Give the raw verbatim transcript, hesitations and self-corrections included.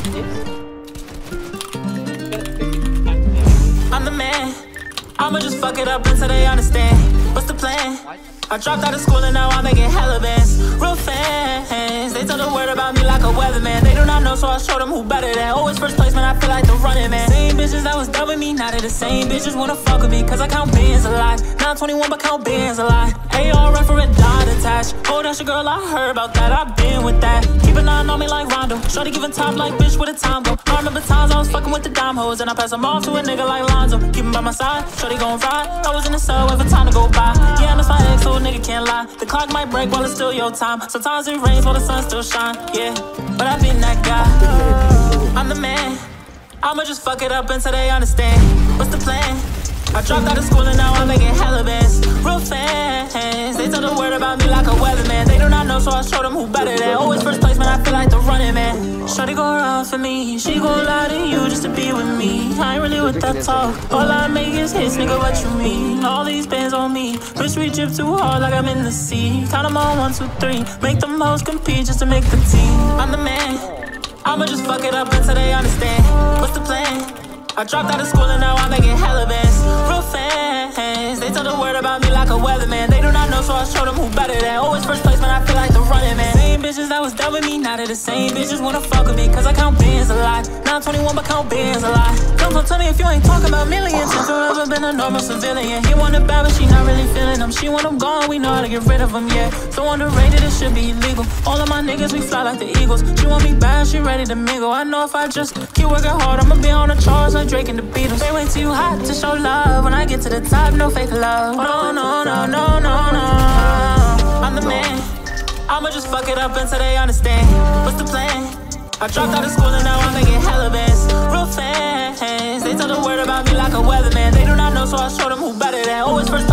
I'm the man. I'ma just fuck it up until they understand. What's the plan? I dropped out of school and now I'm making hella bands. Real fans, they tell the word about me like a weatherman. They do not know, so I show them who better than. Always first place, man, I feel like the running man. Same bitches that was done with me, now they the same bitches wanna fuck with me. Cause I count bands a lot. Now I'm twenty-one, but count bands a lot. A R run for a dot attached. Oh, that's your girl, I heard about that, I been with that. Keep an eye on me like Rondo. Shorty giving top like bitch, where the time go? I remember times I was fucking with the dime hoes, and I pass them off to a nigga like Lonzo. Keep him by my side, shorty gon' ride. I was in the subway for time to go by. Yeah, I miss my ex, so a nigga can't lie. The clock might break while it's still your time. Sometimes it rains while the sun still shine. Yeah, but I've been that guy. I'm the man. I'ma just fuck it up until they understand. What's the plan? I dropped out of school and now I'm making hella bands. Real fans, they tell the word about me like a weatherman. They do not know, so I show them who better than. Always first place, man, I feel like the running man. Shorty go around for me, she gon' lie to you just to be with me. I ain't really with that talk, all I make is hits, nigga, what you mean? All these bands on me, wish we drip too hard like I'm in the sea. Count them on, one, two, three, make them hoes compete just to make the team. I'm the man, I'ma just fuck it up until they understand. What's the plan? I dropped out of school and now I'm making hella bands. Real fans, they tell the word about me like a weatherman. They do not know, so I show them who better than. Always first place, man, I feel like the running man. Same bitches that was done with me, now they the same bitches wanna fuck with me. Cause I count bands a lot. Now I'm twenty-one, but count bands a lot. Come on, tell me if you ain't talking about millions. If I've ever been a normal civilian. He want it bad, but she not really feeling them. She want them gone, we know how to get rid of them, yeah. So underrated, it should be illegal. All of my niggas, we fly like the Eagles. She want me bad, she ready to mingle. I know if I just keep working hard, I'ma be on the charts like Drake and the Beatles. They wait too hot to show love. When I get to the top, no fake love. No, no, no, no, no, no. I'm the man. I'ma just fuck it up until they understand. What's the plan? I dropped out of school and now I'm making hella bands. Real fans, they tell the word about me like a weatherman. They do not know, so I show them who better than. Always first